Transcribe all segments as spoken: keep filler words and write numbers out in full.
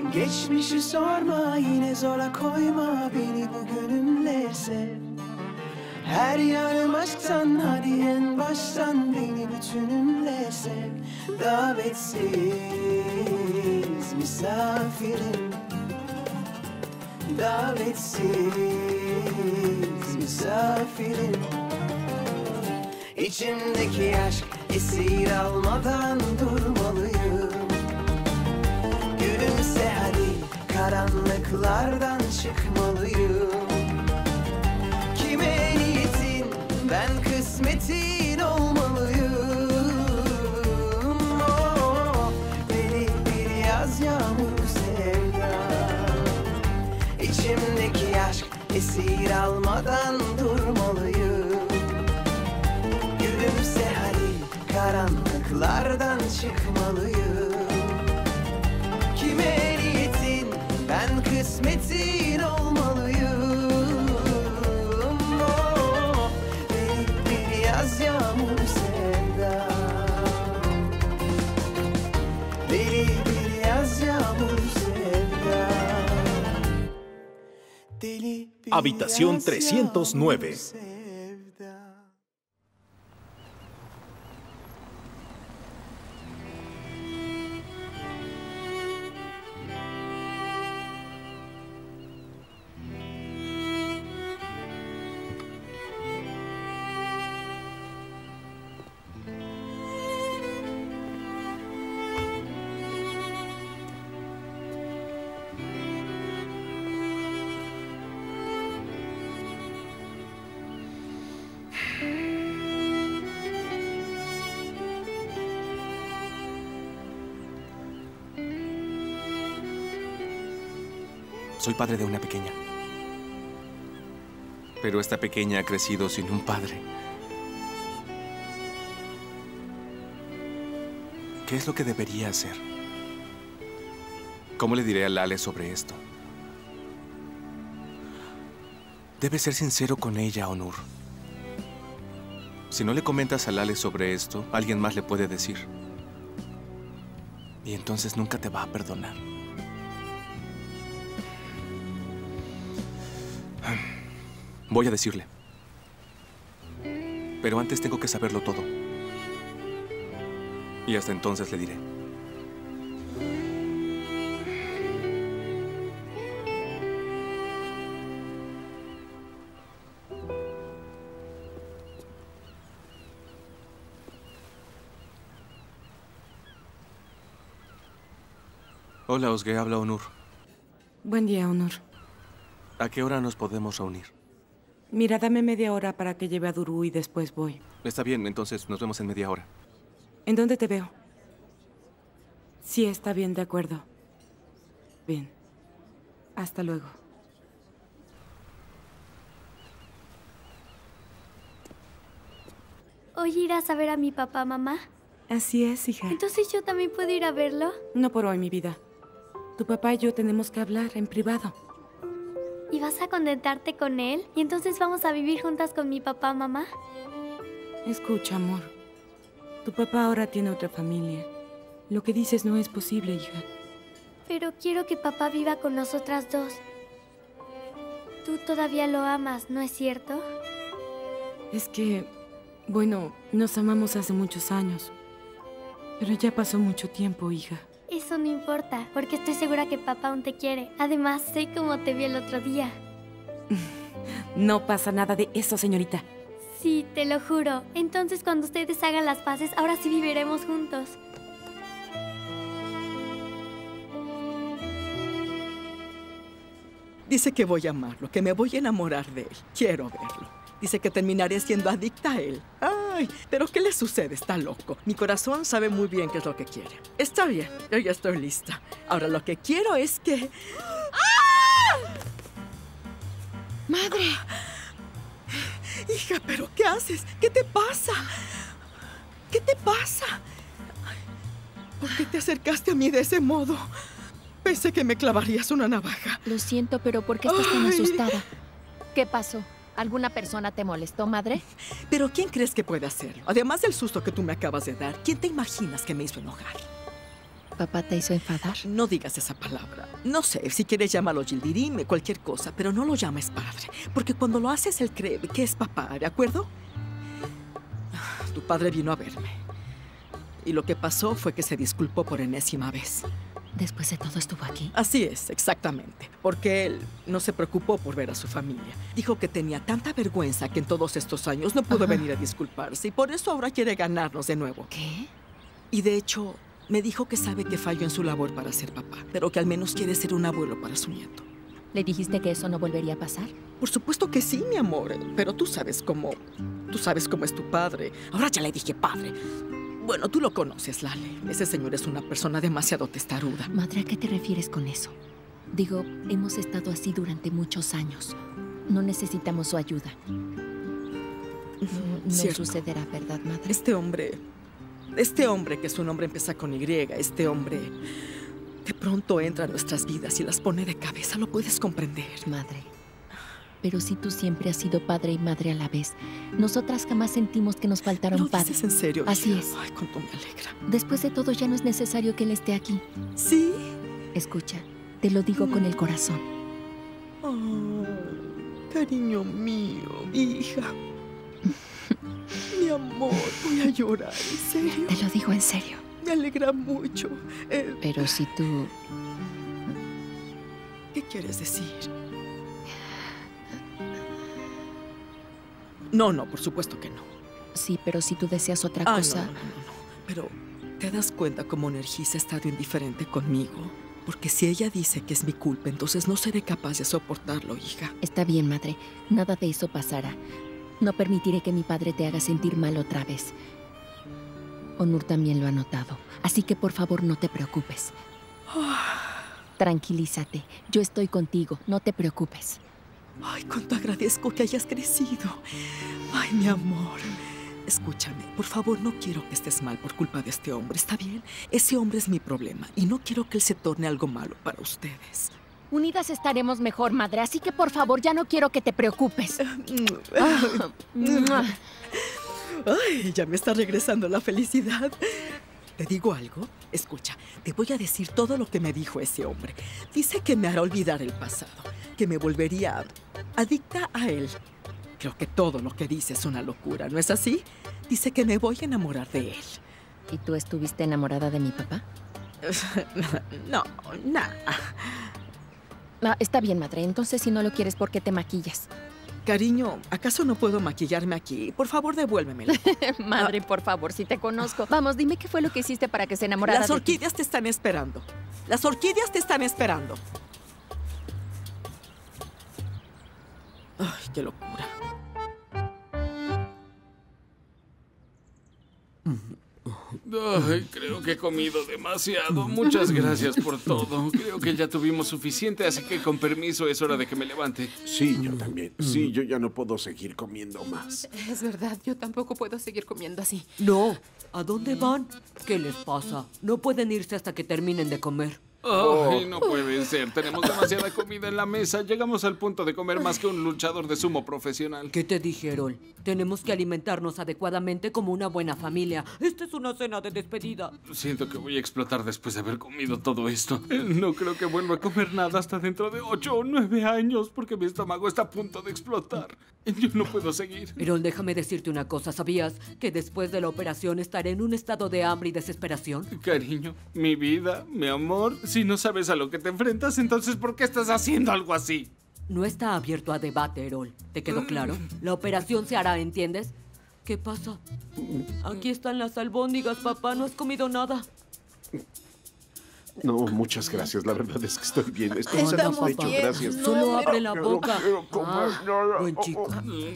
Geçmişi sorma, yine zora koyma beni bugünümle sev. Her yanım aşktan, hadi en baştan beni bütünümle sev. Davetsiz misafirim, davetsiz misafirim. İçimdeki aşk esir almadan durmalıyım. Gülümse hadi, karanlıklardan çıkmalıyım. Kime niyetin, ben kısmetin olmalıyım. Oh, deli bir yaz yağmuru sevda. İçimdeki aşk esir almadan durmalıyım. Gülümse hadi, karanlıklardan çıkmalıyım. Kime niyetin, ben kısmetin olmalıyım. Oh, deli bir yaz yağmuru sevda. Deli bir yaz yağmuru sevda. Deli bir Habitación yaz trescientos nueve. yağmuru sevda. Soy padre de una pequeña. Pero esta pequeña ha crecido sin un padre. ¿Qué es lo que debería hacer? ¿Cómo le diré a Lale sobre esto? Debes ser sincero con ella, Onur. Si no le comentas a Lale sobre esto, alguien más le puede decir. Y entonces nunca te va a perdonar. Voy a decirle. Pero antes tengo que saberlo todo. Y hasta entonces le diré. Hola, Osge, habla Onur. Buen día, Onur. ¿A qué hora nos podemos reunir? Mira, dame media hora para que lleve a Duru y después voy. Está bien, entonces nos vemos en media hora. ¿En dónde te veo? Sí, está bien, de acuerdo. Bien. Hasta luego. ¿Hoy irás a ver a mi papá, mamá? Así es, hija. ¿Entonces yo también puedo ir a verlo? No por hoy, mi vida. Tu papá y yo tenemos que hablar en privado. ¿Y vas a contentarte con él? ¿Y entonces vamos a vivir juntas con mi papá, mamá? Escucha, amor. Tu papá ahora tiene otra familia. Lo que dices no es posible, hija. Pero quiero que papá viva con nosotras dos. Tú todavía lo amas, ¿no es cierto? Es que, bueno, nos amamos hace muchos años. Pero ya pasó mucho tiempo, hija. Eso no importa, porque estoy segura que papá aún te quiere. Además, sé cómo te vi el otro día. No pasa nada de eso, señorita. Sí, te lo juro. Entonces, cuando ustedes hagan las paces, ahora sí viviremos juntos. Dice que voy a amarlo, que me voy a enamorar de él. Quiero verlo. Dice que terminaré siendo adicta a él. Ay, pero ¿qué le sucede? Está loco. Mi corazón sabe muy bien qué es lo que quiere. Está bien, yo ya estoy lista. Ahora lo que quiero es que... ¡Ah! ¡Madre! Hija, ¿pero qué haces? ¿Qué te pasa? ¿Qué te pasa? ¿Por qué te acercaste a mí de ese modo? Pensé que me clavarías una navaja. Lo siento, pero ¿por qué estás tan Ay. asustada? ¿Qué pasó? ¿Alguna persona te molestó, madre? ¿Pero quién crees que puede hacerlo? Además del susto que tú me acabas de dar, ¿quién te imaginas que me hizo enojar? ¿Papá te hizo enfadar? No digas esa palabra. No sé, si quieres llámalo Yildirim, cualquier cosa, pero no lo llames padre. Porque cuando lo haces, él cree que es papá, ¿de acuerdo? Tu padre vino a verme. Y lo que pasó fue que se disculpó por enésima vez. Después de todo estuvo aquí. Así es, exactamente. Porque él no se preocupó por ver a su familia. Dijo que tenía tanta vergüenza que en todos estos años no pudo Ajá. venir a disculparse. Y por eso ahora quiere ganarnos de nuevo. ¿Qué? Y de hecho, me dijo que sabe que falló en su labor para ser papá, pero que al menos quiere ser un abuelo para su nieto. ¿Le dijiste que eso no volvería a pasar? Por supuesto que sí, mi amor. Pero tú sabes cómo... Tú sabes cómo es tu padre. Ahora ya le dije padre. Bueno, tú lo conoces, Lale. Ese señor es una persona demasiado testaruda. Madre, ¿a qué te refieres con eso? Digo, hemos estado así durante muchos años. No necesitamos su ayuda. No, no Cierto. sucederá, ¿verdad, madre? Este hombre... Este hombre, que su nombre empieza con Y, este hombre... De pronto entra a nuestras vidas y las pone de cabeza. ¿Lo puedes comprender? Madre. Pero si tú siempre has sido padre y madre a la vez, nosotras jamás sentimos que nos faltara ¿Lo un padre. dices en serio, Así hija? es. Ay, cuánto me alegra. Después de todo, ya no es necesario que él esté aquí. ¿Sí? Escucha, te lo digo con el corazón. Oh, cariño mío, hija. Mi amor, voy a llorar, ¿en serio? Te lo digo en serio. Me alegra mucho. Eh, Pero si tú... ¿Qué quieres decir? No, no, por supuesto que no. Sí, pero si tú deseas otra Ah, cosa... no, no, no, no. Pero, ¿te das cuenta cómo Nergis ha estado indiferente conmigo? Porque si ella dice que es mi culpa, entonces no seré capaz de soportarlo, hija. Está bien, madre. Nada de eso pasará. No permitiré que mi padre te haga sentir mal otra vez. Onur también lo ha notado. Así que por favor no te preocupes. Tranquilízate. Yo estoy contigo. No te preocupes. Ay, cuánto agradezco que hayas crecido. Ay, mi amor. Escúchame, por favor, no quiero que estés mal por culpa de este hombre, ¿está bien? Ese hombre es mi problema y no quiero que él se torne algo malo para ustedes. Unidas estaremos mejor, madre. Así que por favor ya no quiero que te preocupes. Ay, ya me está regresando la felicidad. ¿Te digo algo? Escucha, te voy a decir todo lo que me dijo ese hombre. Dice que me hará olvidar el pasado, que me volvería adicta a él. Creo que todo lo que dice es una locura, ¿no es así? Dice que me voy a enamorar de él. ¿Y tú estuviste enamorada de mi papá? No, nada. Ah, está bien, madre. Entonces, si no lo quieres, ¿por qué te maquillas? Cariño, ¿acaso no puedo maquillarme aquí? Por favor, devuélvemela. Madre, por favor, si te conozco. Vamos, dime qué fue lo que hiciste para que se enamorara Las de ti. orquídeas te están esperando. Las orquídeas te están esperando. Ay, qué locura. Ay, creo que he comido demasiado. Muchas gracias por todo. Creo que ya tuvimos suficiente, así que con permiso es hora de que me levante. Sí, yo también. Sí, yo ya no puedo seguir comiendo más. Es verdad, yo tampoco puedo seguir comiendo así. No. ¿A dónde van? ¿Qué les pasa? No pueden irse hasta que terminen de comer. Ay, no puede ser. Tenemos demasiada comida en la mesa. Llegamos al punto de comer más que un luchador de sumo profesional. ¿Qué te dijeron? Tenemos que alimentarnos adecuadamente como una buena familia. Esta es una cena de despedida. Siento que voy a explotar después de haber comido todo esto. No creo que vuelva a comer nada hasta dentro de ocho o nueve años porque mi estómago está a punto de explotar. Yo no puedo seguir. Pero déjame decirte una cosa. ¿Sabías que después de la operación estaré en un estado de hambre y desesperación? Cariño, mi vida, mi amor, si no sabes a lo que te enfrentas, entonces ¿por qué estás haciendo algo así? No está abierto a debate, Erol. ¿Te quedó claro? La operación se hará, ¿entiendes? ¿Qué pasa? Aquí están las albóndigas, papá. No has comido nada. No, muchas gracias. La verdad es que estoy bien. Estoy Estamos satisfecho. bien. Gracias. No, Solo pero- abre la boca. No quiero comer Ah, nada. buen chico.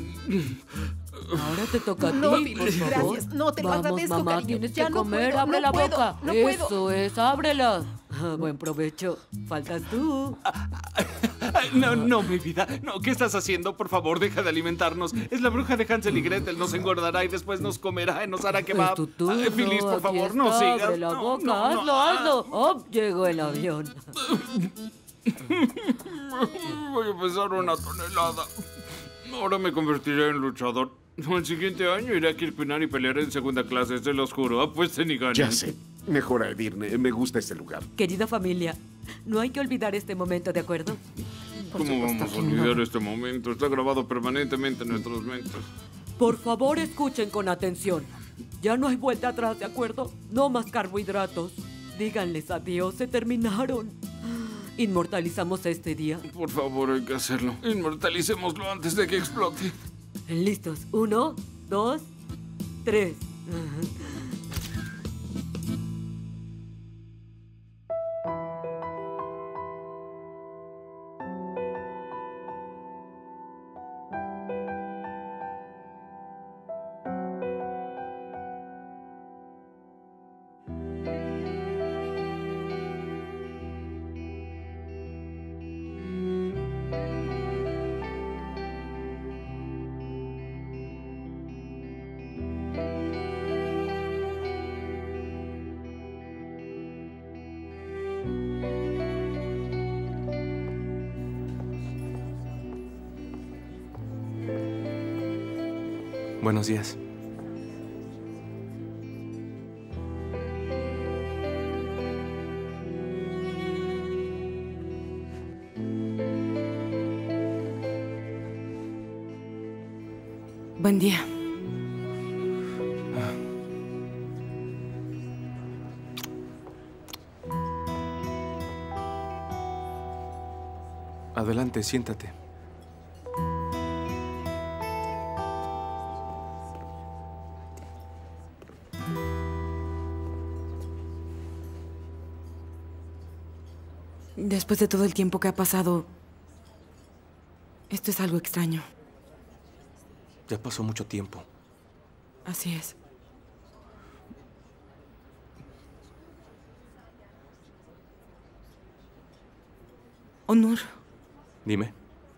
Ahora te toca a No, ti, Billy, por favor. gracias. No, te lo Vamos, agradezco, mamá, cariño. tienes Ya que no comer. puedo, Abre no la puedo, boca. no puedo. Eso es, ábrela. Ah, buen provecho. Faltas tú. Ay, no, no, mi vida. No, ¿qué estás haciendo? Por favor, deja de alimentarnos. Es la bruja de Hansel y Gretel. Nos engordará y después nos comerá y nos hará que va. Es tu turno. Ay, Feliz, por Aquí favor, no está, sigas. Abre la No, boca. no, no. hazlo, hazlo. Oh, llegó el avión. Voy a pesar una tonelada. Ahora me convertiré en luchador. El siguiente año iré a Kirpinar y pelearé en segunda clase, se los juro. Apuesten y ganen. Ya sé. Mejor a Edirne. Me gusta este lugar. Querida familia, no hay que olvidar este momento, ¿de acuerdo? ¿Cómo vamos a olvidar este momento? Está grabado permanentemente en nuestras mentes. Por favor, escuchen con atención. Ya no hay vuelta atrás, ¿de acuerdo? No más carbohidratos. Díganles adiós, se terminaron. ¿Inmortalizamos este día? Por favor, hay que hacerlo. Inmortalicémoslo antes de que explote. ¿Listos? Uno, dos, tres. Buenos días. Buen día. Adelante, siéntate. Después de todo el tiempo que ha pasado, esto es algo extraño. Ya pasó mucho tiempo. Así es. Onur, Dime.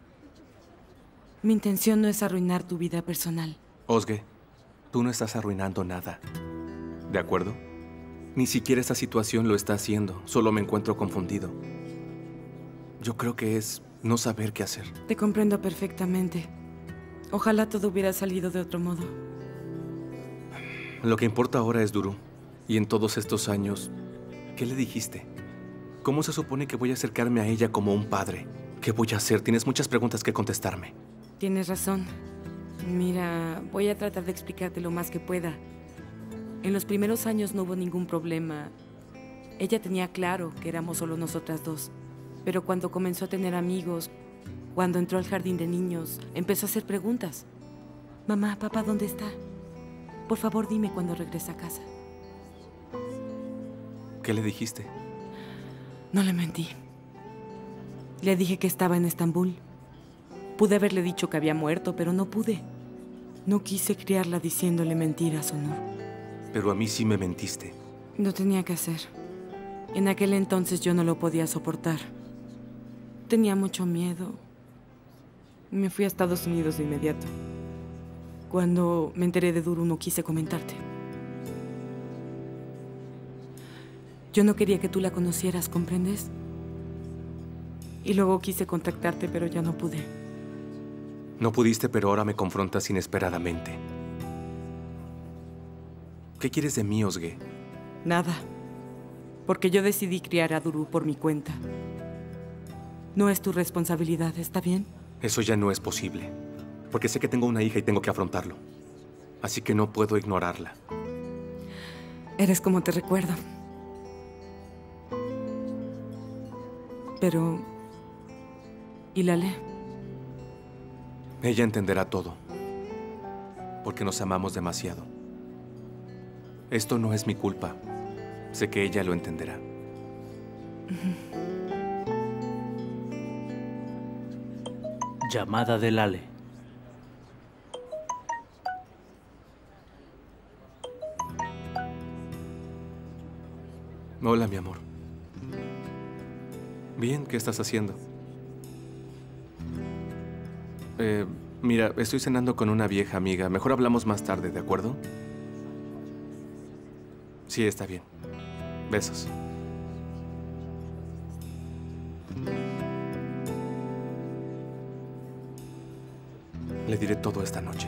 mi intención no es arruinar tu vida personal. Ozge, tú no estás arruinando nada. ¿De acuerdo? Ni siquiera esta situación lo está haciendo. Solo me encuentro confundido. Yo creo que es no saber qué hacer. Te comprendo perfectamente. Ojalá todo hubiera salido de otro modo. Lo que importa ahora es Duru. Y en todos estos años, ¿qué le dijiste? ¿Cómo se supone que voy a acercarme a ella como un padre? ¿Qué voy a hacer? Tienes muchas preguntas que contestarme. Tienes razón. Mira, voy a tratar de explicarte lo más que pueda. En los primeros años no hubo ningún problema. Ella tenía claro que éramos solo nosotras dos. Pero cuando comenzó a tener amigos, cuando entró al jardín de niños, empezó a hacer preguntas. Mamá, papá, ¿dónde está? Por favor, dime cuando regresa a casa. ¿Qué le dijiste? No le mentí. Le dije que estaba en Estambul. Pude haberle dicho que había muerto, pero no pude. No quise criarla diciéndole mentiras, Onur. Pero a mí sí me mentiste. No tenía que hacer. En aquel entonces yo no lo podía soportar. Tenía mucho miedo. Me fui a Estados Unidos de inmediato. Cuando me enteré de Duru no quise comentarte. Yo no quería que tú la conocieras, ¿comprendes? Y luego quise contactarte, pero ya no pude. No pudiste, pero ahora me confrontas inesperadamente. ¿Qué quieres de mí, Ozge? Nada. Porque yo decidí criar a Duru por mi cuenta. No es tu responsabilidad, ¿está bien? Eso ya no es posible. Porque sé que tengo una hija y tengo que afrontarlo. Así que no puedo ignorarla. Eres como te recuerdo. Pero... ¿y Lale? Ella entenderá todo. Porque nos amamos demasiado. Esto no es mi culpa. Sé que ella lo entenderá. Llamada de Lale. Hola, mi amor. Bien, ¿qué estás haciendo? Eh, mira, estoy cenando con una vieja amiga. Mejor hablamos más tarde, ¿de acuerdo? Sí, está bien. Besos. Le diré todo esta noche.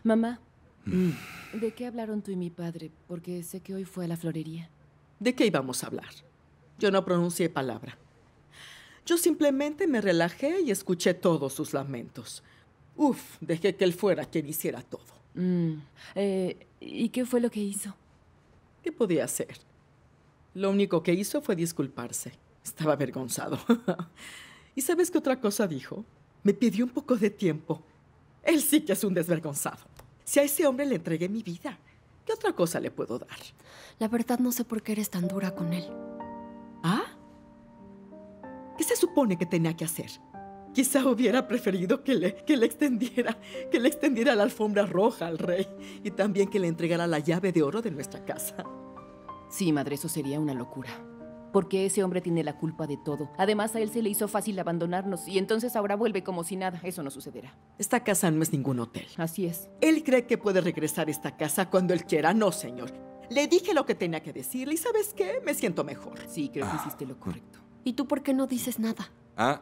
Mamá, ¿de qué hablaron tú y mi padre? Porque sé que hoy fue a la florería. ¿De qué íbamos a hablar? Yo no pronuncié palabra. Yo simplemente me relajé y escuché todos sus lamentos. Uf, dejé que él fuera quien hiciera todo. Mm, eh, ¿Y qué fue lo que hizo? ¿Qué podía hacer? Lo único que hizo fue disculparse. Estaba avergonzado. ¿Y sabes qué otra cosa dijo? Me pidió un poco de tiempo. Él sí que es un desvergonzado. Si a ese hombre le entregué mi vida, ¿qué otra cosa le puedo dar? La verdad no sé por qué eres tan dura con él. ¿Ah? ¿Qué se supone que tenía que hacer? Quizá hubiera preferido que le, que le extendiera, que le extendiera la alfombra roja al rey y también que le entregara la llave de oro de nuestra casa. Sí, madre, eso sería una locura. Porque ese hombre tiene la culpa de todo. Además, a él se le hizo fácil abandonarnos y entonces ahora vuelve como si nada. Eso no sucederá. Esta casa no es ningún hotel. Así es. Él cree que puede regresar a esta casa cuando él quiera. No, señor. Le dije lo que tenía que decirle y ¿sabes qué? Me siento mejor. Sí, creo que hiciste lo correcto. ¿Y tú por qué no dices nada? Ah.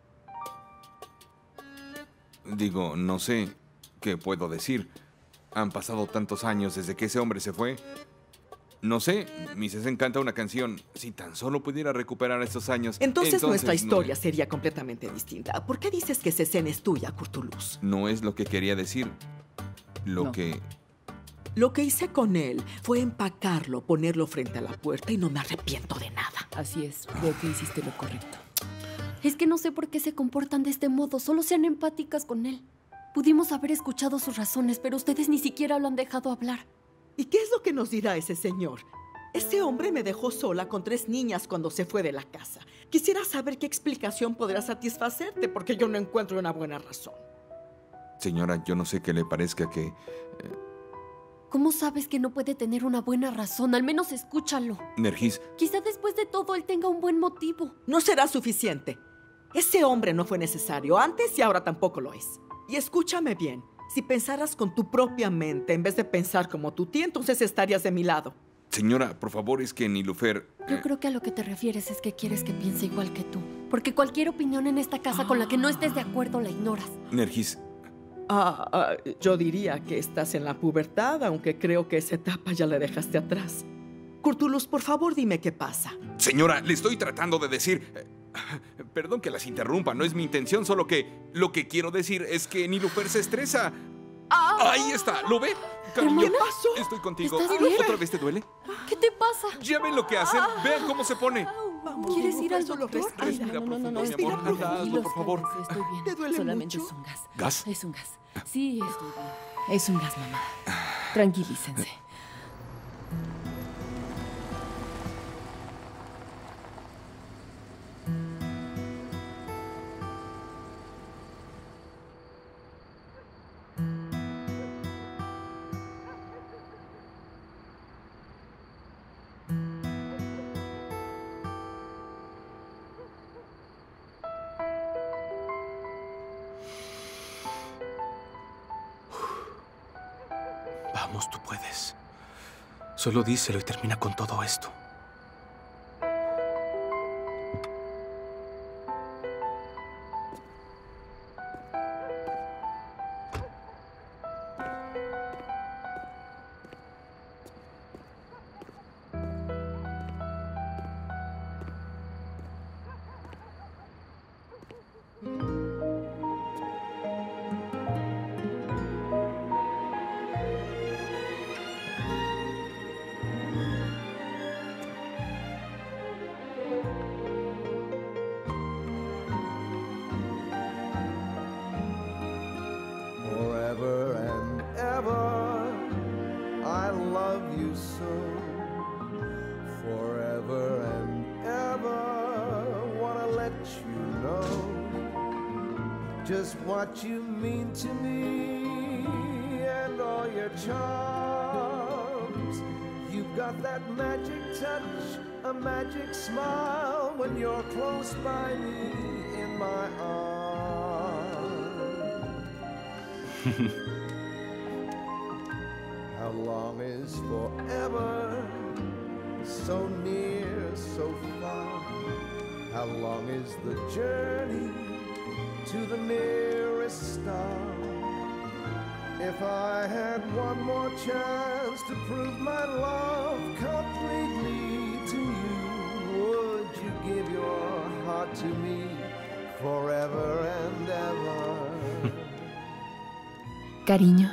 Digo, no sé qué puedo decir. Han pasado tantos años desde que ese hombre se fue. No sé, Misses encanta una canción. Si tan solo pudiera recuperar estos años. Entonces, entonces nuestra historia no, sería completamente distinta. ¿Por qué dices que esa escena es tuya, Curtulus? no es lo que quería decir. Lo No. que... Lo que hice con él fue empacarlo, ponerlo frente a la puerta y no me arrepiento de nada. Así es, creo que hiciste lo correcto. Es que no sé por qué se comportan de este modo. Solo sean empáticas con él. Pudimos haber escuchado sus razones, pero ustedes ni siquiera lo han dejado hablar. ¿Y qué es lo que nos dirá ese señor? Ese hombre me dejó sola con tres niñas cuando se fue de la casa. Quisiera saber qué explicación podrá satisfacerte, porque yo no encuentro una buena razón. Señora, yo no sé qué le parezca que... ¿Cómo sabes que no puede tener una buena razón? Al menos escúchalo. Nergis, Quizá después de todo él tenga un buen motivo. No será suficiente. Ese hombre no fue necesario antes y ahora tampoco lo es. Y escúchame bien. Si pensaras con tu propia mente en vez de pensar como tu tía, entonces estarías de mi lado. señora, por favor, es que Nilufer... Yo creo que a lo que te refieres es que quieres que piense igual que tú. Porque cualquier opinión en esta casa con la que no estés de acuerdo la ignoras. Nergis, Ah, ah, yo diría que estás en la pubertad, aunque creo que esa etapa ya la dejaste atrás. Curtulus, por favor, dime qué pasa. señora, le estoy tratando de decir... eh, Perdón que las interrumpa, no es mi intención, solo que lo que quiero decir es que Nilufer se estresa. Ahí está, ¿lo ve? Cariño, ¿Qué pasó? estoy contigo. ¿Estás bien? ¿Otra vez te duele? ¿Qué te pasa? Ya ven lo que hacen, vean cómo se pone. Vamos, ¿Quieres ir al solo doctor? respira. Respira no, no, no, profundo, no, mi respira amor. Anda, hazlo, Tranquilos, por favor. cálmense, estoy bien. ¿Te duele Solamente mucho? es un gas. ¿Gas? Es un gas. Sí, estoy bien. Es un gas, mamá. Tranquilícense. Vamos, tú puedes. Solo díselo y termina con todo esto. Forever and ever, I love you so. Forever and ever, wanna let you know just what you mean to me and all your charms. You've got that magic touch, a magic smile when you're close by me in my arms. How long is forever? So near, so far. How long is the journey to the nearest star? If I had one more chance to prove my love completely to you, would you give your heart to me forever and ever? Cariño.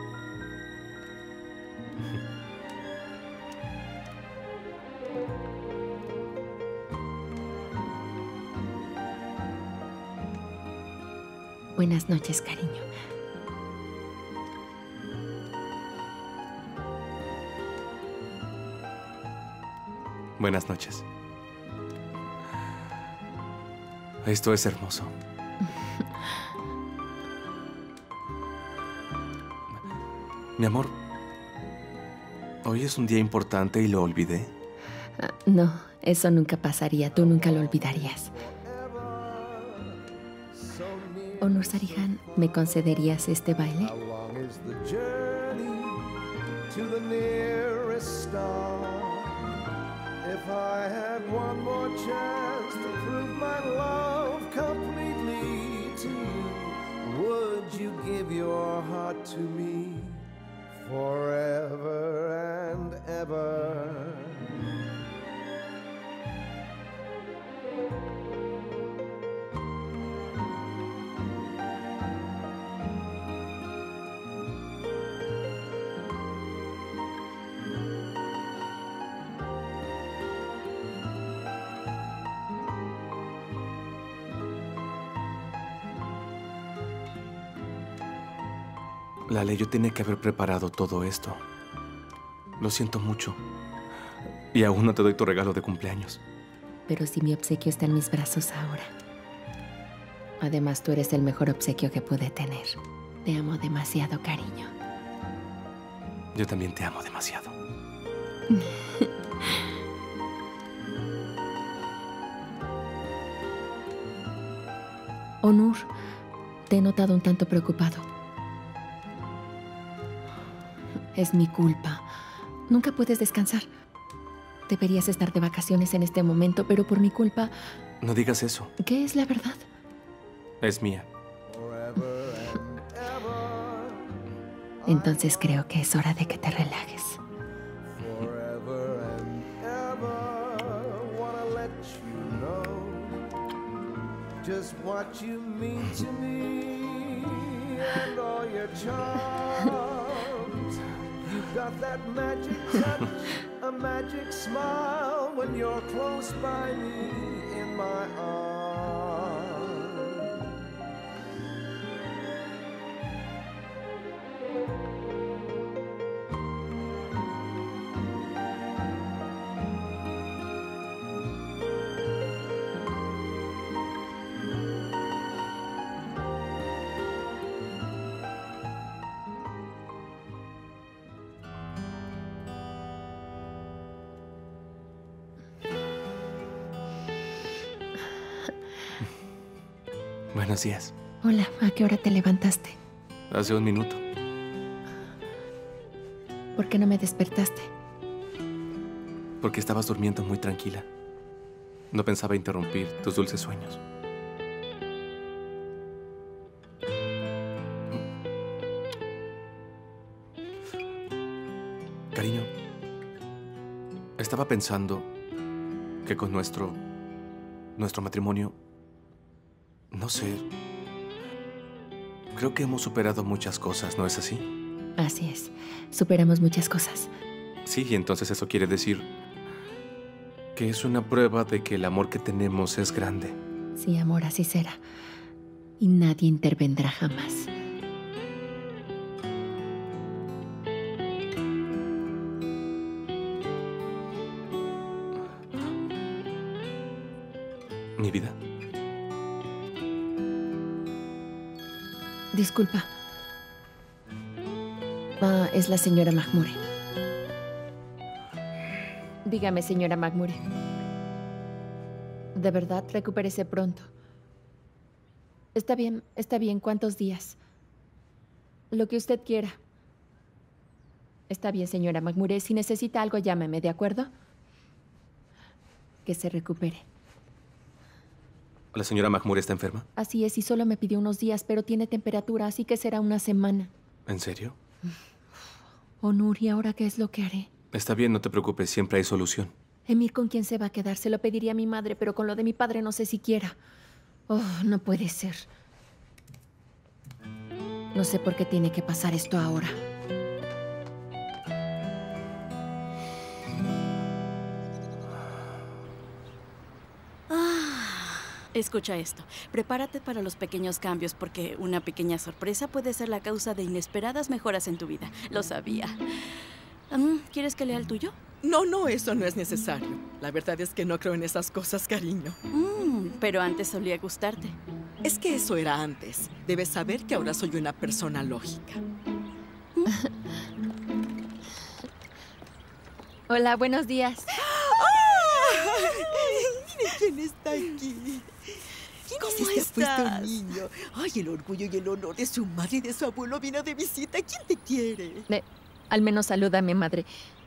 Buenas noches, cariño. Buenas noches. Esto es hermoso. Mi amor, hoy es un día importante y lo olvidé. Ah, no, eso nunca pasaría. Tú nunca lo olvidarías. Onur Sarihan, ¿me concederías este baile? How long is the journey to the nearest star? If I had one more chance to prove my love completely to you, would you give your heart to me forever and ever? Lale, yo tenía que haber preparado todo esto. Lo siento mucho. Y aún no te doy tu regalo de cumpleaños. Pero si mi obsequio está en mis brazos ahora. Además, tú eres el mejor obsequio que pude tener. Te amo demasiado, cariño. Yo también te amo demasiado. Onur, te he notado un tanto preocupado. Es mi culpa. Nunca puedes descansar. Deberías estar de vacaciones en este momento, pero por mi culpa... No digas eso. ¿Qué es la verdad? Es mía. Entonces creo que es hora de que te relajes. Forever and ever, wanna let you know just what you mean to me and all your charms. You've got that magic touch, a magic smile when you're close by me in my arms. Buenos días. Hola, ¿a qué hora te levantaste? Hace un minuto. ¿Por qué no me despertaste? Porque estabas durmiendo muy tranquila. No pensaba interrumpir tus dulces sueños. Cariño, estaba pensando que con nuestro... nuestro matrimonio... No sé. Creo que hemos superado muchas cosas, ¿no es así? Así es. Superamos muchas cosas. Sí, y entonces eso quiere decir que es una prueba de que el amor que tenemos es grande. Sí, amor, así será. Y nadie intervendrá jamás. Mi vida. Disculpa. Ah, es la señora Mahmoure. Dígame, señora Mahmoure. De verdad, recupérese pronto. Está bien, está bien. ¿Cuántos días? Lo que usted quiera. Está bien, señora Mahmoure. Si necesita algo, llámeme, ¿de acuerdo? Que se recupere. ¿La señora Mahmoure está enferma? Así es, y solo me pidió unos días, pero tiene temperatura, así que será una semana. ¿En serio? Oh, Nuri, ¿ahora qué es lo que haré? Está bien, no te preocupes, siempre hay solución. Emir, ¿con quién se va a quedar? Se lo pediría a mi madre, pero con lo de mi padre no sé siquiera. Oh, no puede ser. No sé por qué tiene que pasar esto ahora. Escucha esto. Prepárate para los pequeños cambios porque una pequeña sorpresa puede ser la causa de inesperadas mejoras en tu vida. Lo sabía. Um, ¿Quieres que lea el tuyo? No, no, eso no es necesario. La verdad es que no creo en esas cosas, cariño. Mm, pero antes solía gustarte. Es que eso era antes. Debes saber que ahora soy una persona lógica. Hola, buenos días. ¡Mire quién está aquí! ¿Cómo se ha puesto un niño? Ay, el orgullo y el honor de su madre y de su abuelo vino de visita. ¿Quién te quiere? Eh, al menos saluda a mi madre.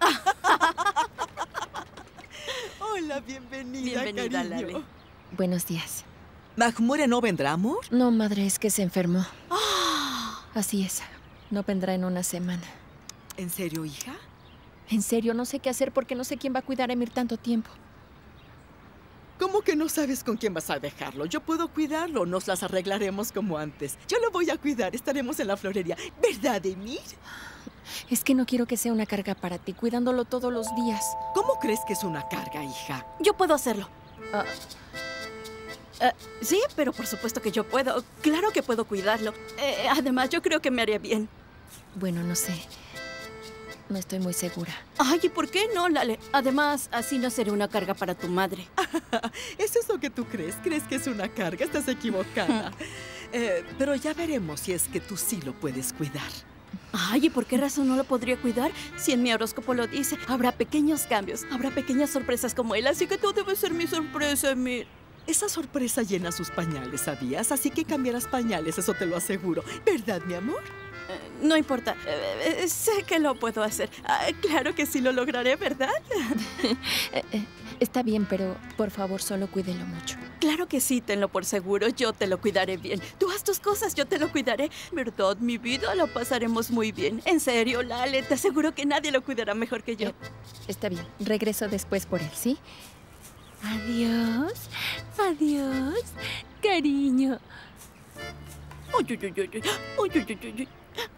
Hola, bienvenida, Bienvenida, cariño. Lale. Buenos días. ¿Mahmure no vendrá, amor? No, madre, es que se enfermó. Así es. No vendrá en una semana. ¿En serio, hija? En serio, no sé qué hacer porque no sé quién va a cuidar a Emir tanto tiempo. ¿Cómo que no sabes con quién vas a dejarlo? Yo puedo cuidarlo, nos las arreglaremos como antes. Yo lo voy a cuidar, estaremos en la florería. ¿Verdad, Emir? Es que no quiero que sea una carga para ti, cuidándolo todos los días. ¿Cómo crees que es una carga, hija? Yo puedo hacerlo. Ah, Uh, sí, pero por supuesto que yo puedo. Claro que puedo cuidarlo. Eh, además, yo creo que me haría bien. bueno, no sé. No estoy muy segura. Ay, ¿y por qué no, Lale? Además, así no seré una carga para tu madre. ¿Eso es lo que tú crees? ¿Crees que es una carga? Estás equivocada. eh, pero ya veremos si es que tú sí lo puedes cuidar. Ay, ¿y por qué razón no lo podría cuidar? Si en mi horóscopo lo dice, habrá pequeños cambios, habrá pequeñas sorpresas como él, así que tú debes ser mi sorpresa, Emir. Esa sorpresa llena sus pañales, ¿sabías? Así que cambiarás pañales, eso te lo aseguro. ¿Verdad, mi amor? Eh, no importa, eh, eh, sé que lo puedo hacer. Ah, claro que sí lo lograré, ¿verdad? eh, eh, está bien, pero por favor solo cuídelo mucho. Claro que sí, tenlo por seguro, yo te lo cuidaré bien. Tú haz tus cosas, yo te lo cuidaré. ¿Verdad, mi vida? Lo pasaremos muy bien. En serio, Lale, te aseguro que nadie lo cuidará mejor que yo. Eh, está bien, regreso después por él, ¿sí? Adiós, adiós, cariño. Uy, uy, uy, uy, uy, uy, uy, uy, uy.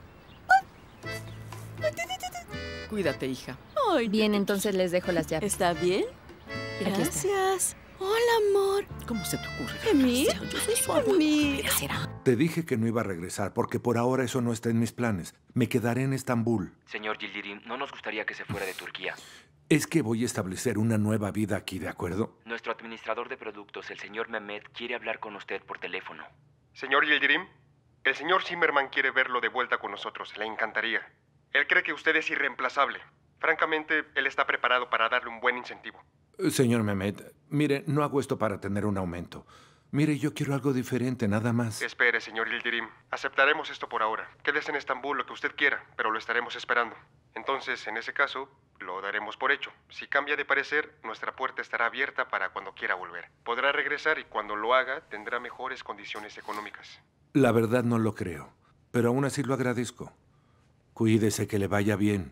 Cuídate, hija. Ay, bien, entonces les dejo las llaves. ¿Está bien? Aquí está. Gracias. Hola, amor. ¿Cómo se te ocurre? ¿Emir? Yo soy su Emir. Te dije que no iba a regresar porque por ahora eso no está en mis planes. Me quedaré en Estambul. Señor Yildirim, no nos gustaría que se fuera de Turquía. Es que voy a establecer una nueva vida aquí, ¿de acuerdo? Nuestro administrador de productos, el señor Mehmet, quiere hablar con usted por teléfono. Señor Yildirim, el señor Zimmerman quiere verlo de vuelta con nosotros. Le encantaría. Él cree que usted es irreemplazable. Francamente, él está preparado para darle un buen incentivo. Señor Mehmet, mire, no hago esto para tener un aumento. Mire, yo quiero algo diferente, nada más. Espere, señor Yildirim. Aceptaremos esto por ahora. Quédese en Estambul lo que usted quiera, pero lo estaremos esperando. Entonces, en ese caso, lo daremos por hecho. Si cambia de parecer, nuestra puerta estará abierta para cuando quiera volver. Podrá regresar y cuando lo haga, tendrá mejores condiciones económicas. La verdad no lo creo, pero aún así lo agradezco. Cuídese, que le vaya bien.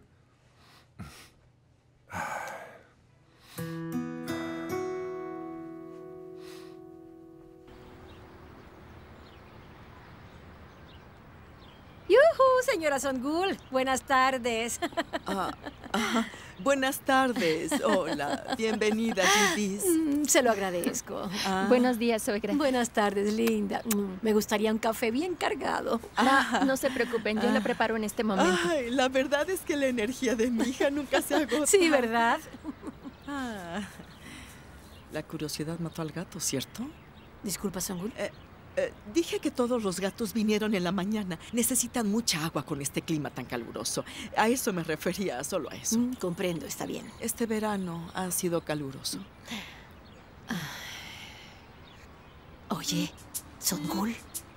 ¡Yujú, señora Songul! Buenas tardes. Ah, ah, buenas tardes. Hola, bienvenida, Judith. Mm, se lo agradezco. Ah. Buenos días, suegra. Buenas tardes, linda. Mm, me gustaría un café bien cargado. No, no se preocupen, yo Ah. lo preparo en este momento. Ay, la verdad es que la energía de mi hija nunca se agota. Sí, ¿verdad? Ah, la curiosidad mató al gato, ¿cierto? Disculpa, Songul. Eh, eh, dije que todos los gatos vinieron en la mañana. Necesitan mucha agua con este clima tan caluroso. A eso me refería, solo a eso. Mm, comprendo, está bien. Este verano ha sido caluroso. Oye, Songul.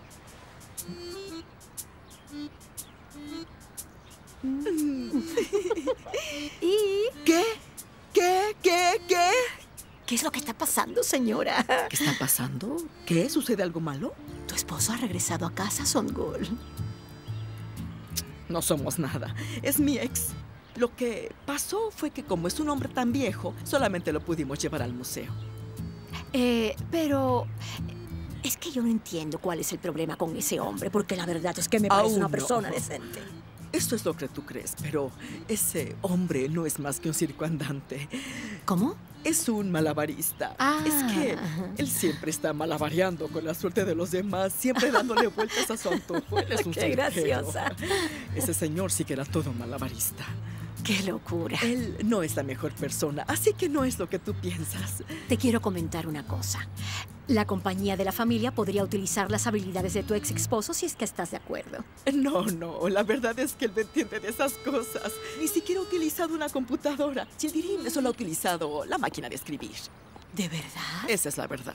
¿Y qué? ¿Qué? ¿Qué? ¿Qué? ¿Qué es lo que está pasando, señora? ¿Qué está pasando? ¿Qué? ¿Sucede algo malo? Tu esposo ha regresado a casa, Songul. no somos nada. Es mi ex. Lo que pasó fue que como es un hombre tan viejo, solamente lo pudimos llevar al museo. Eh, pero... Es que yo no entiendo cuál es el problema con ese hombre, porque la verdad es que me parece Aún una no. persona decente. Esto es lo que tú crees, pero ese hombre no es más que un circo andante. ¿Cómo? Es un malabarista. Ah. Es que él siempre está malabareando con la suerte de los demás, siempre dándole vueltas a su antojo. Él es un Qué cirquero. graciosa. Ese señor sí que era todo un malabarista. ¡Qué locura! Él no es la mejor persona, así que no es lo que tú piensas. Te quiero comentar una cosa. La compañía de la familia podría utilizar las habilidades de tu ex esposo si es que estás de acuerdo. No, no, la verdad es que él no entiende de esas cosas. Ni siquiera ha utilizado una computadora. Gildirim solo ha utilizado la máquina de escribir. ¿De verdad? Esa es la verdad.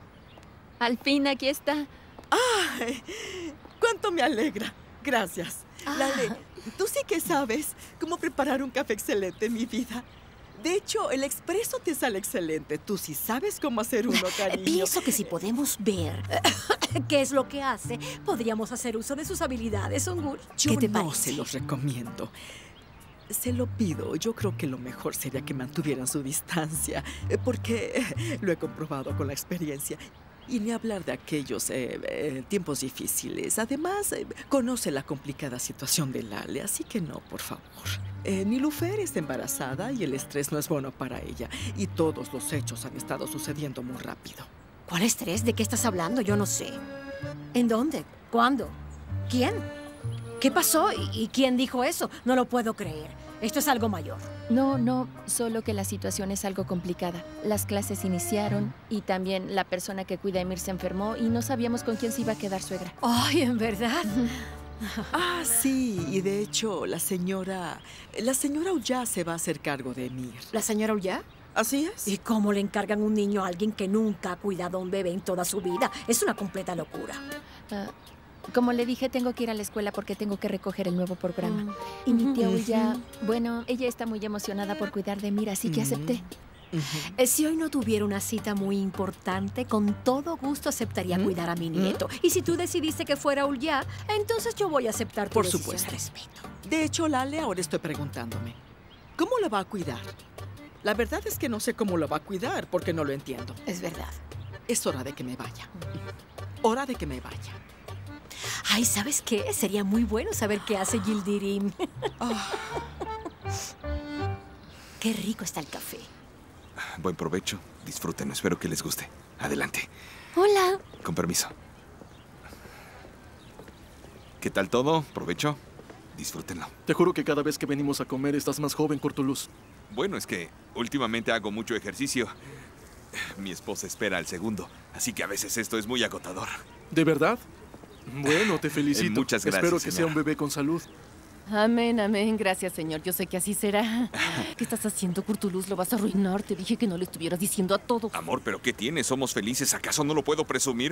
Al fin, aquí está. ¡Ay! ¡Cuánto me alegra! Gracias. Ah. Lale, tú sí que sabes cómo preparar un café excelente, mi vida. De hecho, el expreso te sale excelente. Tú sí sabes cómo hacer uno, cariño. Pienso que si podemos ver qué es lo que hace, podríamos hacer uso de sus habilidades, Ungur. Yo ¿Qué te no parece? se los recomiendo. Se lo pido. Yo creo que lo mejor sería que mantuvieran su distancia, eh, porque eh, lo he comprobado con la experiencia. Y ni hablar de aquellos eh, eh, tiempos difíciles. Además, eh, conoce la complicada situación de Lale, así que no, por favor. Eh, Nilufer está embarazada y el estrés no es bueno para ella. Y todos los hechos han estado sucediendo muy rápido. ¿Cuál estrés? ¿De qué estás hablando? Yo no sé. ¿En dónde? ¿Cuándo? ¿Quién? ¿Qué pasó? ¿Y, y quién dijo eso? No lo puedo creer. Esto es algo mayor. No, no, solo que la situación es algo complicada. Las clases iniciaron y también la persona que cuida a Emir se enfermó y no sabíamos con quién se iba a quedar suegra. ¡Ay, en verdad! Ah, sí, y de hecho, la señora... La señora Ullá se va a hacer cargo de Emir. ¿La señora Ullá? Así es. ¿Y cómo le encargan un niño a alguien que nunca ha cuidado a un bebé en toda su vida? Es una completa locura. Ah, como le dije, tengo que ir a la escuela porque tengo que recoger el nuevo programa. Mm. Y mi tía Ujú. Ulla, bueno, ella está muy emocionada por cuidar de Emir, así que acepté. Eh, Si hoy no tuviera una cita muy importante, con todo gusto aceptaría cuidar a mi nieto. Y si tú decidiste que fuera Ullá, entonces yo voy a aceptar tu Por decisión supuesto. de respeto. De hecho, Lale, ahora estoy preguntándome, ¿cómo la va a cuidar? La verdad es que no sé cómo la va a cuidar porque no lo entiendo. Es verdad. Es hora de que me vaya. Hora de que me vaya. Ay, ¿sabes qué? Sería muy bueno saber qué hace Gildirim. Qué rico está el café. Buen provecho. Disfruten. Espero que les guste. Adelante. Hola. Con permiso. ¿Qué tal todo? ¿Provecho? Disfrútenlo. Te juro que cada vez que venimos a comer estás más joven, Cortulus. Bueno, es que últimamente hago mucho ejercicio. Mi esposa espera al segundo, así que a veces esto es muy agotador. ¿De verdad? Bueno, te felicito. Muchas gracias, Espero que sea señora. un bebé con salud. Amén, amén. Gracias, Señor. Yo sé que así será. ¿Qué estás haciendo, Curtulus? Lo vas a arruinar. Te dije que no le estuvieras diciendo a todos. Amor, ¿pero qué tiene? ¿Somos felices? ¿Acaso no lo puedo presumir?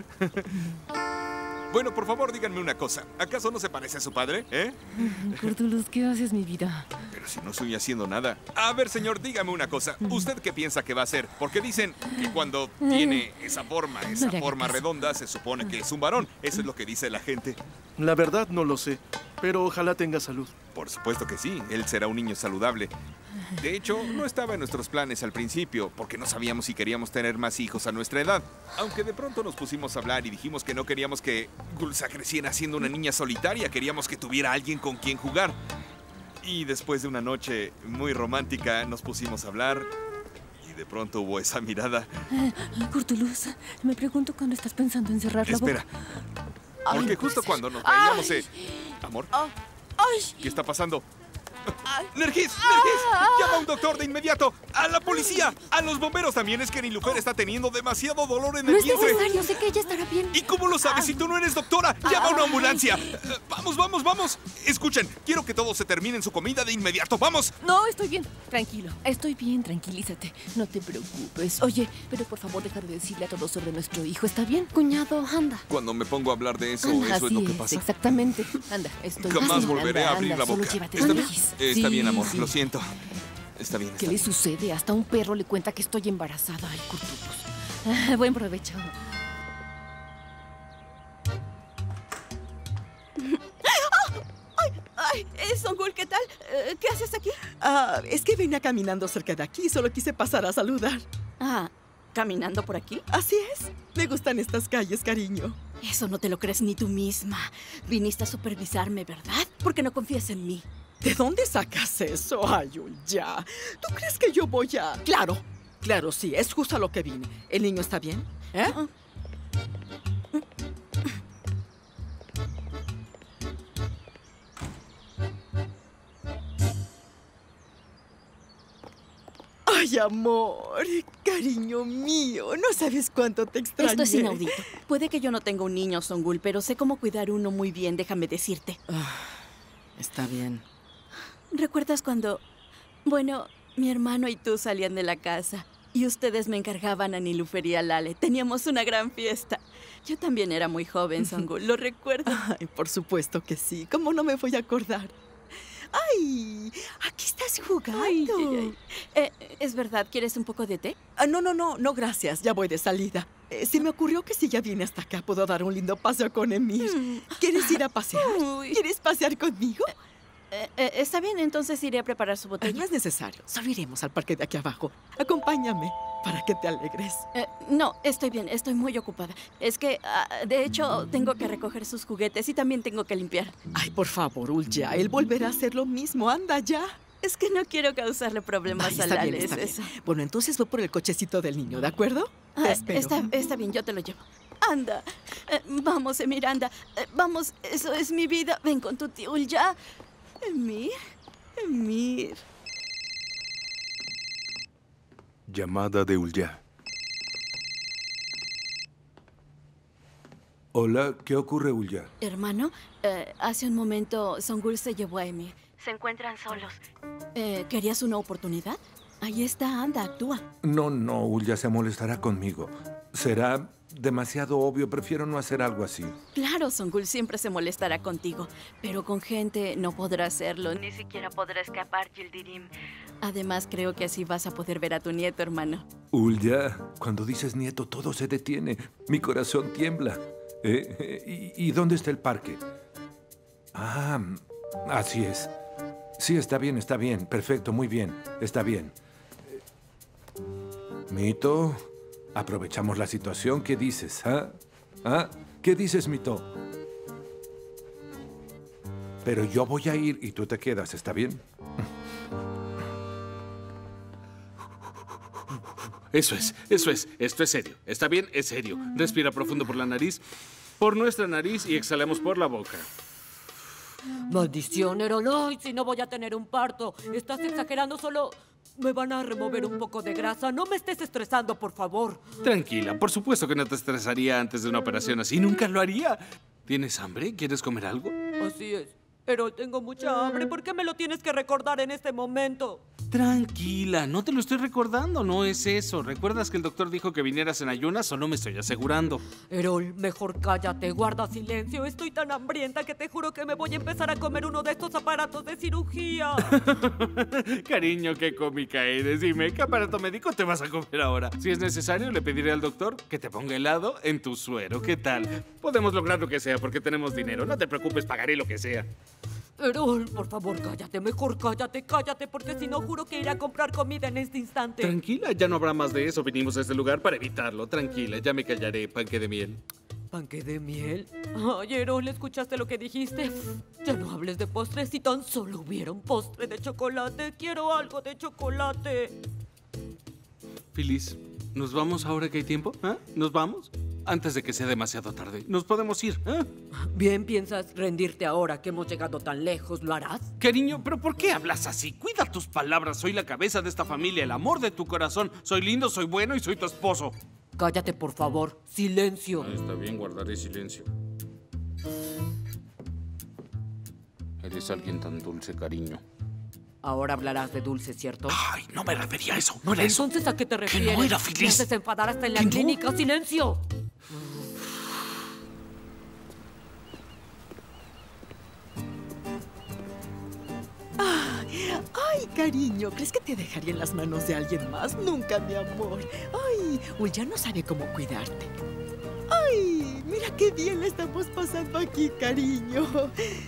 Bueno, por favor, díganme una cosa. ¿Acaso no se parece a su padre, eh? Curtulus, ¿qué haces, mi vida? Pero si no estoy haciendo nada. A ver, señor, dígame una cosa. ¿Usted qué piensa que va a hacer? Porque dicen que cuando tiene esa forma, esa No le haga forma caso. redonda, se supone que es un varón. Eso es lo que dice la gente. La verdad no lo sé, pero ojalá tenga salud. Por supuesto que sí. Él será un niño saludable. De hecho, no estaba en nuestros planes al principio, porque no sabíamos si queríamos tener más hijos a nuestra edad. Aunque de pronto nos pusimos a hablar y dijimos que no queríamos que Gulsa creciera siendo una niña solitaria, queríamos que tuviera alguien con quien jugar. Y después de una noche muy romántica, nos pusimos a hablar y de pronto hubo esa mirada. Eh, Curtulus, me pregunto cuándo estás pensando en cerrar la Espera, boca. porque Ay, justo pues, cuando nos ay. veíamos, eh... Amor, ¿qué está pasando? ¡Nergis! ¡Nergis! ¡Llama a un doctor de inmediato! ¡A la policía! ¡A los bomberos! También es que Nilufer está teniendo demasiado dolor en No el es vientre. necesario, sé que ella estará bien. ¿Y cómo lo sabes si tú no eres doctora? ¡Llama a una ambulancia! Eh, ¡Vamos, vamos, vamos! Escuchen, quiero que todos se terminen su comida de inmediato. ¡Vamos! No, estoy bien. Tranquilo. Estoy bien, tranquilízate. No te preocupes. Oye, pero por favor deja de decirle a todos sobre nuestro hijo, ¿está bien? Cuñado, anda. Cuando me pongo a hablar de eso, Anda, eso es así lo que es, pasa. exactamente. Anda, estoy Jamás bien. volveré Anda, a abrir anda, la solo boca. llévate Está, Nergis. eh, está Sí, bien, amor. sí. Lo siento. Está bien. ¿Qué está le bien. sucede? Hasta un perro le cuenta que estoy embarazada. Ay, Curtulus. Ah, buen provecho. ¡Ay! ¡Ay! ¿qué tal? Eh, ¿Qué haces aquí? Ah, es que venía caminando cerca de aquí y solo quise pasar a saludar. Ah, ¿caminando por aquí? Así es. Me gustan estas calles, cariño. Eso no te lo crees ni tú misma. Viniste a supervisarme, ¿verdad? Porque no confías en mí. ¿De dónde sacas eso? Ay, ya. ¿Tú crees que yo voy a...? Claro, claro, sí. Es justo a lo que vine. ¿El niño está bien? ¿Eh? Uh-uh. Ay, amor, cariño mío, no sabes cuánto te extrañé. Esto es inaudito. Puede que yo no tenga un niño, Songul, pero sé cómo cuidar uno muy bien, déjame decirte. Ah, está bien. ¿Recuerdas cuando, bueno, mi hermano y tú salían de la casa y ustedes me encargaban a Nilufer y a Lale? Teníamos una gran fiesta. Yo también era muy joven, Songul, ¿lo recuerdo? Ay, por supuesto que sí. ¿Cómo no me voy a acordar? ¡Ay! Aquí estás jugando. Ay, ay, ay. Eh, ¿Es verdad? ¿Quieres un poco de té? Ah, no, no, no, no, gracias. Ya voy de salida. Eh, se me ocurrió que si ya viene hasta acá, puedo dar un lindo paseo con Emir. Mm. ¿Quieres ir a pasear? Uy. ¿Quieres pasear conmigo? Eh, eh, está bien, entonces iré a preparar su botella. No es necesario. Solo iremos al parque de aquí abajo. Acompáñame para que te alegres. Eh, no, estoy bien, estoy muy ocupada. Es que, uh, de hecho, tengo que recoger sus juguetes y también tengo que limpiar. Ay, por favor, Ulya, él volverá a hacer lo mismo. Anda ya. Es que no quiero causarle problemas Ay, a está Lale, bien, está es bien. eso. Bueno, entonces voy por el cochecito del niño, ¿de acuerdo? Ah, te espero. Está, está bien, yo te lo llevo. Anda. Eh, vamos, Emir, anda. Eh, vamos, eso es mi vida. Ven con tu tío Ulya. Emir, Emir. Llamada de Ulya. Hola, ¿qué ocurre, Ulya? Hermano, eh, hace un momento Songul se llevó a Emir. Se encuentran solos. Eh, ¿Querías una oportunidad? Ahí está, anda, actúa. No, no, Ulya se molestará conmigo. Será demasiado obvio, prefiero no hacer algo así. Claro, Songul siempre se molestará contigo, pero con gente no podrá hacerlo, ni siquiera podrá escapar, Yildirim. Además, creo que así vas a poder ver a tu nieto, hermano. Ulya, cuando dices nieto, todo se detiene. Mi corazón tiembla. Eh, eh, ¿y, ¿Y dónde está el parque? Ah, así es. Sí, está bien, está bien. Perfecto, muy bien. Está bien. Eh, Mito, aprovechamos la situación. ¿Qué dices? ¿Ah? ¿Ah? ¿Qué dices, Mito? Pero yo voy a ir y tú te quedas, ¿está bien? Eso es, eso es. Esto es serio. ¿Está bien? Es serio. Respira profundo por la nariz, por nuestra nariz y exhalamos por la boca. Maldición, Erol. Ay, si no voy a tener un parto. Estás exagerando, solo me van a remover un poco de grasa. No me estés estresando, por favor. Tranquila, por supuesto que no te estresaría antes de una operación así. Nunca lo haría. ¿Tienes hambre? ¿Quieres comer algo? Así es. Erol, tengo mucha hambre. ¿Por qué me lo tienes que recordar en este momento? Tranquila, no te lo estoy recordando, no es eso. ¿Recuerdas que el doctor dijo que vinieras en ayunas o no me estoy asegurando? Erol, mejor cállate, guarda silencio. Estoy tan hambrienta que te juro que me voy a empezar a comer uno de estos aparatos de cirugía. Cariño, qué cómica eres. Dime, ¿qué aparato médico te vas a comer ahora? Si es necesario, le pediré al doctor que te ponga helado en tu suero. ¿Qué tal? Podemos lograr lo que sea porque tenemos dinero. No te preocupes, pagaré lo que sea. Erol, por favor, cállate, mejor cállate, cállate, porque si no juro que iré a comprar comida en este instante. Tranquila, ya no habrá más de eso. Vinimos a este lugar para evitarlo. Tranquila, ya me callaré, panque de miel. ¿Panque de miel? Ay, Erol, ¿escuchaste lo que dijiste? Ya no hables de postres, si tan solo hubiera un postre de chocolate. Quiero algo de chocolate. Feliz, ¿nos vamos ahora que hay tiempo? ¿Eh? ¿Nos vamos? Antes de que sea demasiado tarde. Nos podemos ir, ¿eh? Bien, ¿piensas rendirte ahora que hemos llegado tan lejos? ¿Lo harás? Cariño, ¿pero por qué hablas así? Cuida tus palabras. Soy la cabeza de esta familia, el amor de tu corazón. Soy lindo, soy bueno y soy tu esposo. Cállate, por favor. Silencio. Ah, está bien, guardaré silencio. Eres alguien tan dulce, cariño. Ahora hablarás de dulce, ¿cierto? Ay, no me refería a eso. No era eso. Entonces, ¿a qué te refieres? Que no era feliz. Me haces enfadar hasta en la clínica. No? ¡Silencio! Ay, ay, cariño, ¿crees que te dejaría en las manos de alguien más? Nunca, mi amor. Ay, Ulya no sabe cómo cuidarte. Ay, mira qué bien la estamos pasando aquí, cariño.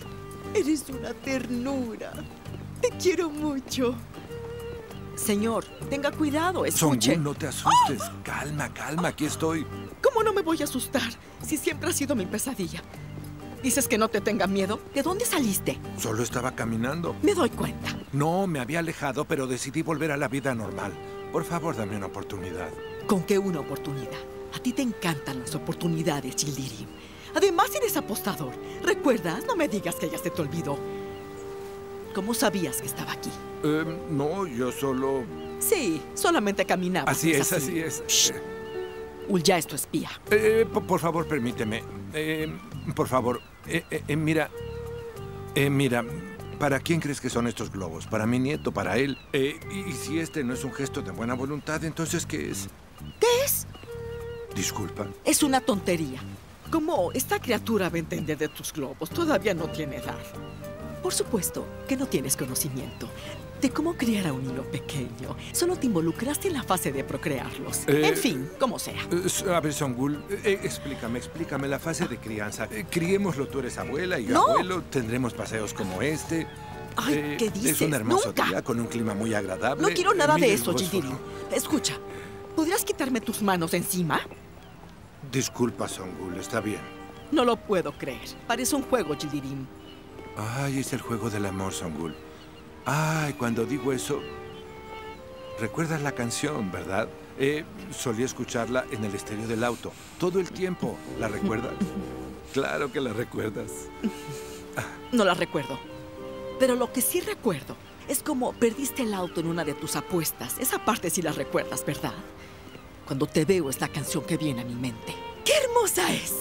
Eres una ternura. Te quiero mucho. Señor, tenga cuidado, escuche. Song-Gun, no te asustes. ¡Oh! Calma, calma, aquí estoy. ¿Cómo no me voy a asustar si siempre ha sido mi pesadilla? ¿Dices que no te tenga miedo? ¿De dónde saliste? Solo estaba caminando. Me doy cuenta. No, me había alejado, pero decidí volver a la vida normal. Por favor, dame una oportunidad. ¿Con qué una oportunidad? A ti te encantan las oportunidades, Yildirim. Además, eres apostador. ¿Recuerdas? No me digas que ya se te olvidó. ¿Cómo sabías que estaba aquí? Eh, no, yo solo... Sí, solamente caminaba. Así es, así es. Shh. Ulya es tu espía. Eh, por, por favor, permíteme. Eh, por favor, eh, eh, mira... Eh, mira, ¿para quién crees que son estos globos? ¿Para mi nieto? ¿Para él? Eh, y, y si este no es un gesto de buena voluntad, entonces, ¿qué es? ¿Qué es? Disculpa. Es una tontería. ¿Cómo esta criatura va a entender de tus globos? Todavía no tiene edad. Por supuesto que no tienes conocimiento de cómo criar a un niño pequeño. Solo te involucraste en la fase de procrearlos. Eh, en fin, como sea. Eh, a ver, Song-Gun, eh, explícame, explícame la fase de crianza. Eh, criémoslo, tú eres abuela y yo No. abuelo. Tendremos paseos como este. Ay, Eh, ¿qué dices? Es un hermoso Nunca. día con un clima muy agradable. No quiero nada Mira de el eso, Bósforo. Yildirim. Escucha, ¿podrías quitarme tus manos de encima? Disculpa, Song-Gun, está bien. No lo puedo creer. Parece un juego, Yildirim. Ay, es el juego del amor, Song-Gun. Ay, cuando digo eso... Recuerdas la canción, ¿verdad? Eh, solía escucharla en el estéreo del auto. Todo el tiempo. ¿La recuerdas? Claro que la recuerdas. No la recuerdo. Pero lo que sí recuerdo es como perdiste el auto en una de tus apuestas. Esa parte sí la recuerdas, ¿verdad? Cuando te veo es la canción que viene a mi mente. ¡Qué hermosa es!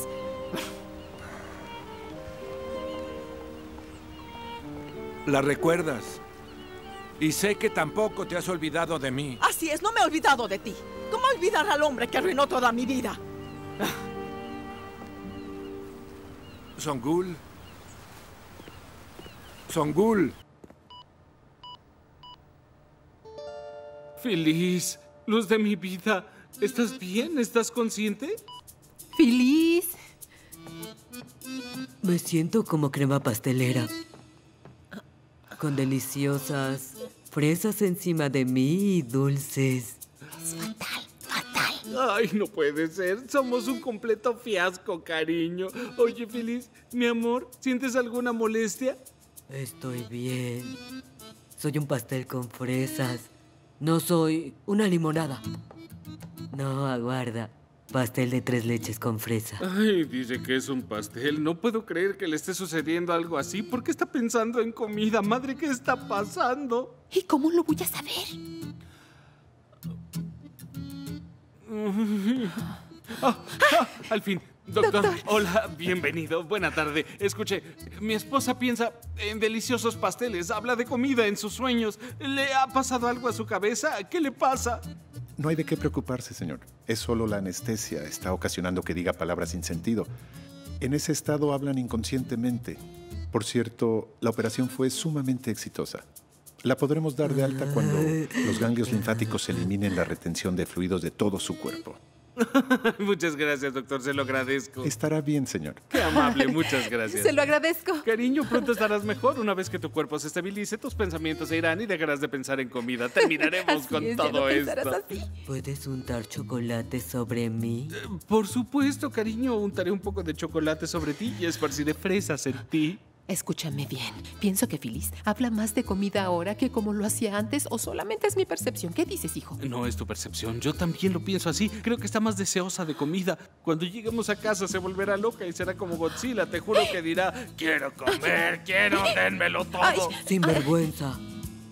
¿La recuerdas? Y sé que tampoco te has olvidado de mí. Así es, no me he olvidado de ti. ¿Cómo olvidar al hombre que arruinó toda mi vida? Song-Gun. Song-Gun. Feliz, luz de mi vida. ¿Estás bien? ¿Estás consciente? ¡Feliz! Me siento como crema pastelera. Con deliciosas fresas encima de mí y dulces. Es fatal, fatal. Ay, no puede ser. Somos un completo fiasco, cariño. Oye, Feliz, mi amor, ¿sientes alguna molestia? Estoy bien. Soy un pastel con fresas. No soy una limonada. No, aguarda. Pastel de tres leches con fresa. Ay, dice que es un pastel. No puedo creer que le esté sucediendo algo así. ¿Por qué está pensando en comida? Madre, ¿qué está pasando? ¿Y cómo lo voy a saber? Ah, ah, al fin. Doctor, Doctor. Hola, bienvenido. Buena tarde. Escuche, mi esposa piensa en deliciosos pasteles. Habla de comida en sus sueños. ¿Le ha pasado algo a su cabeza? ¿Qué le pasa? No hay de qué preocuparse, señor. Es solo la anestesia. Está ocasionando que diga palabras sin sentido. En ese estado hablan inconscientemente. Por cierto, la operación fue sumamente exitosa. La podremos dar de alta cuando los ganglios linfáticos eliminen la retención de fluidos de todo su cuerpo. Muchas gracias, doctor. Se lo agradezco. Estará bien, señor. Qué amable. Muchas gracias. Se lo agradezco. Cariño, pronto estarás mejor. Una vez que tu cuerpo se estabilice, tus pensamientos se irán y dejarás de pensar en comida. Terminaremos Así con es, ya no todo pensarás esto. así. ¿Puedes untar chocolate sobre mí? Eh, Por supuesto, cariño. Untaré un poco de chocolate sobre ti y esparciré fresas en ti. Escúchame bien. Pienso que Feliz habla más de comida ahora que como lo hacía antes, o solamente es mi percepción. ¿Qué dices, hijo? No es tu percepción. Yo también lo pienso así. Creo que está más deseosa de comida. Cuando lleguemos a casa se volverá loca y será como Godzilla. Te juro que dirá, quiero comer, quiero, dénmelo todo. Sin vergüenza.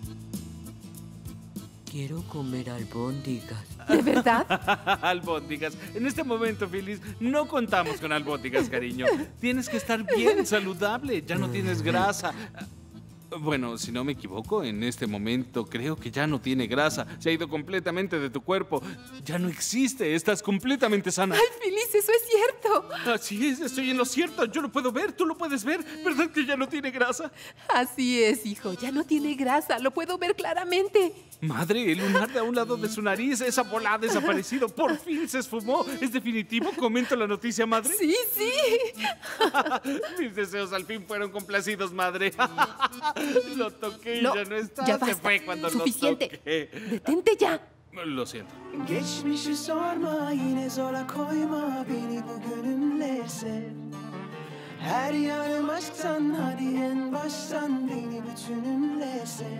Quiero comer albóndigas. ¿De verdad? Albóndigas. En este momento, Feliz, no contamos con albóndigas, cariño. Tienes que estar bien, saludable. Ya no tienes grasa. Bueno, si no me equivoco, en este momento creo que ya no tiene grasa. Se ha ido completamente de tu cuerpo. Ya no existe. Estás completamente sana. ¡Ay, Feliz, eso es cierto! Así es, estoy en lo cierto. Yo lo puedo ver, tú lo puedes ver. ¿Verdad que ya no tiene grasa? Así es, hijo. Ya no tiene grasa. Lo puedo ver claramente. Madre, el lunar de a un lado de su nariz, esa bola ha desaparecido. Por fin se esfumó. ¿Es definitivo? ¿Comento la noticia, madre? Sí, sí. Mis deseos al fin fueron complacidos, madre. Lo toqué y No, ya no está. ya Se basta. fue cuando Suficiente. lo toqué. Detente ya. Lo siento. Geçmişi sorma yine zora koyma beni bugününle sev. Her yanım aşktan hadi en baştan beni bütününle sev.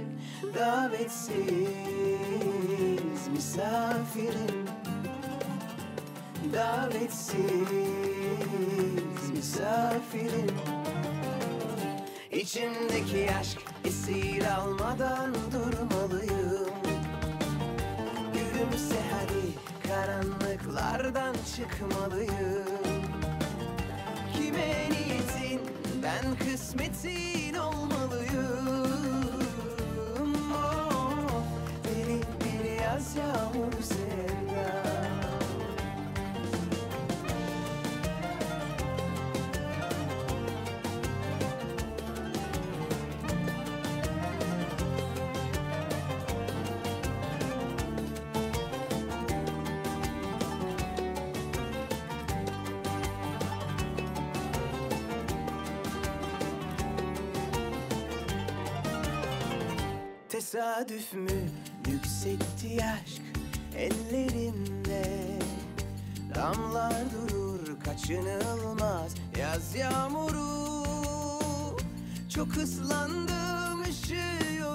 Davetsiz misafirim. Davetsiz misafirim. İçimdeki aşk esir almadan durmalıyım. Gülümse hadi karanlıklardan çıkmalıyım. Kime niyetin ben kısmetin olmalıyım. Oh, deli deli yaz yağmur sevda. Tesadüf mü yükseltti aşk ellerimde. Damlar durur kaçınılmaz yaz yağmuru. Çok ıslandım üşüyorum.